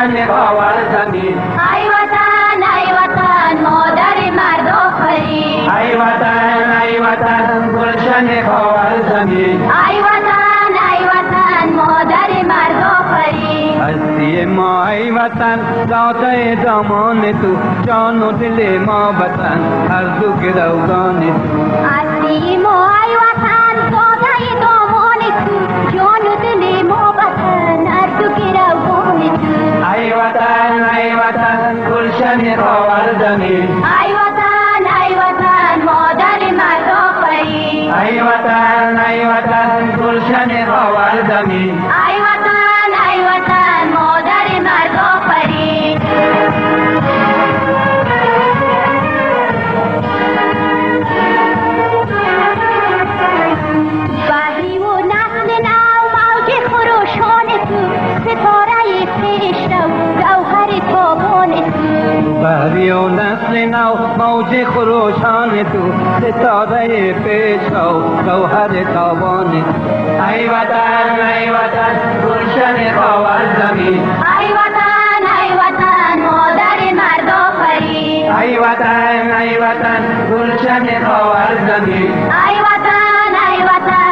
گلشن خاور زمین. ای وطن مادر مرد آفرین. ای وطن گلشن خاور زمین. ای وطن مادر مرد آفرین. هستی ما ای وطن ذات دامان تو، جان و دل ما وطن هر دو گروگان تو. هستی ما ای وطن ذات دامان تو، جان و دل ما وطن هر دو گروگان تو. ای وطن گلشن خاور زمین. ای وطن مادر مرد آفرین. ای وطن گلشن خاور زمین. ای وطن مادر مرد آفرین. بحری و نسل نو موج خروشان تو، ستاره پیشرو گوهر تابان تو. بحری و نسل نو موج خروشان تو، ستاره پیشرو گوهر تابان تو. ای وطن گلشن خاور زمین. ای وطن مادر مرد آفرین. ای وطن گلشن خاور زمین. ای وطن